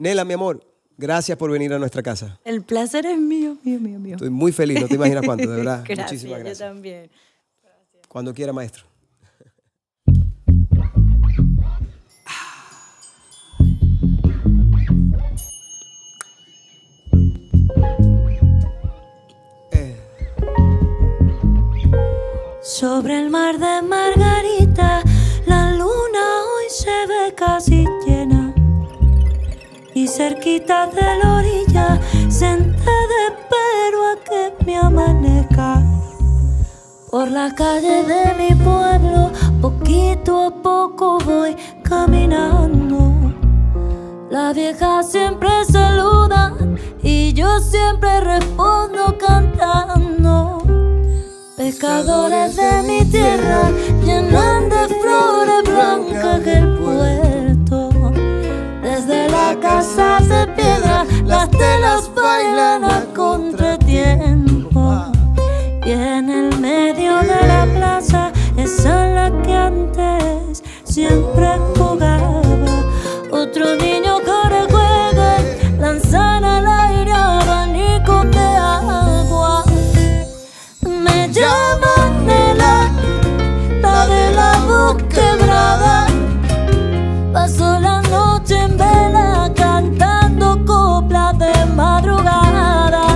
Nela, mi amor, gracias por venir a nuestra casa. El placer es mío, mío. Estoy muy feliz, no te imaginas cuánto, de verdad. Gracias, muchísimas gracias. Yo también. Gracias. Cuando quiera, maestro. Sobre el mar de Margarita, la luna hoy se ve casi llena. Y cerquita de la orilla, sentada espero a que me amanezca. Por la calle de mi pueblo, poquito a poco voy caminando. La vieja siempre saluda y yo siempre respondo cantando. Pescadores de mi tierra llenan de flores blancas el puerto. Desde la casa de piedra las telas bailan a contratiempo. Y en el medio de la plaza, esa es la que antes siempre jugaba. Otro niño que juega, lanzan al aire abanicos de agua. Me llaman Nela, la de la voz quebrada. Paso la noche en vela cantando coplas de madrugada.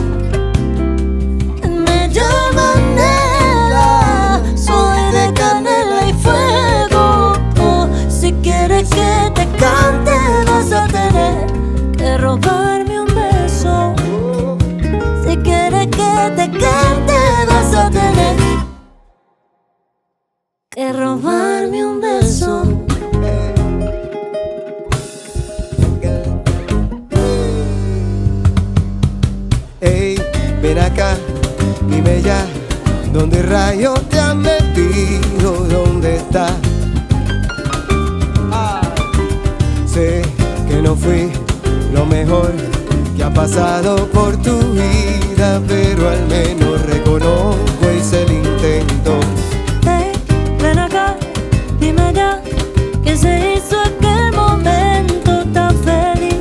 Me llaman Nela, soy de canela y fuego. Oh, si quieres que te cante vas a tener que robarme un beso. Si quieres que te cante vas a tener que robarme un beso. Ey, ven acá, dime ya, ¿dónde rayos te has metido? ¿Dónde estás? Sé que no fui lo mejor que ha pasado por tu vida, pero al menos reconozco hice el intento. Hey, ven acá, dime ya, que se hizo aquel momento tan feliz.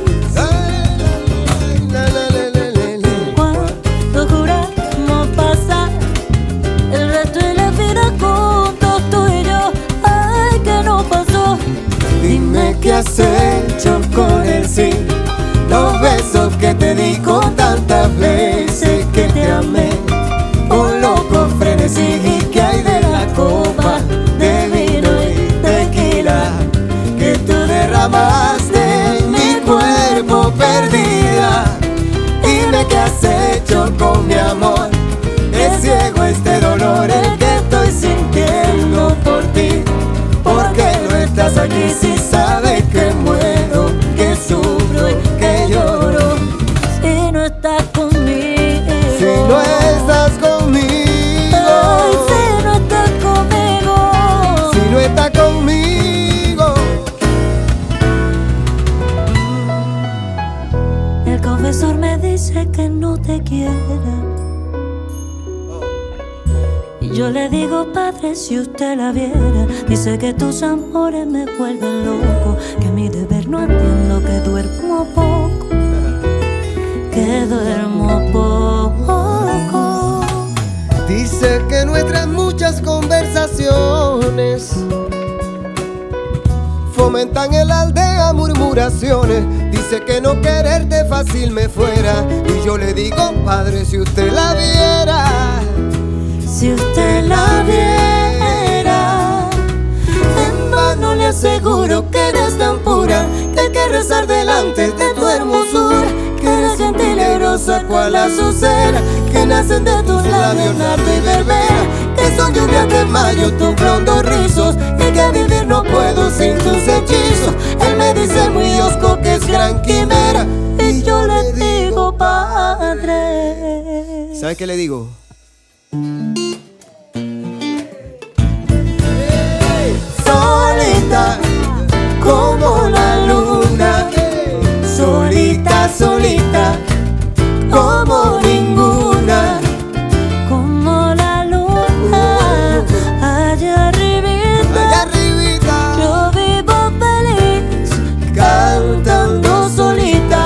Cuando juramos pasar el resto de la vida juntos, tú y yo, ay, que no pasó. Dime qué has hecho con el sí, los besos que te di con tantas veces que te amé, con loco frenesí. Y que hay de la copa de vino y tequila que tú derramaste en mi cuerpo perdida. Dime qué has hecho con mi amor, es ciego este dolor el que estoy sintiendo por ti. ¿Por qué no estás aquí si sabes que muero, que sufro y que lloro? Si no estás conmigo, Si no estás conmigo, ay, si no estás conmigo, si no estás conmigo. el confesor me dice que no te quiera. Y yo le digo, padre, si usted la viera, dice que tus amores me vuelven loco, que mi deber no entiendo, que duermo poco, que duermo poco. Dice que nuestras muchas conversaciones fomentan en la aldea murmuraciones. Dice que no quererte fácil me fuera. Y yo le digo, padre, si usted la viera, Si usted la viera, en vano le aseguro que eres tan pura, que hay que rezar delante de tu hermosura, que eres gentil y rosa cual azucena, que nacen de tus labios nardo y verbena, que son lluvias de mayo tus blondos rizos, y que vivir no puedo sin tus hechizos. Él me dice muy osco que es gran quimera, y yo le digo, padre. ¿sabes qué le digo? Solita como la luna, solita, solita como ninguna, como la luna, allá arribita, yo vivo feliz cantando solita.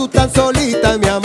tú tan solita, mi amor.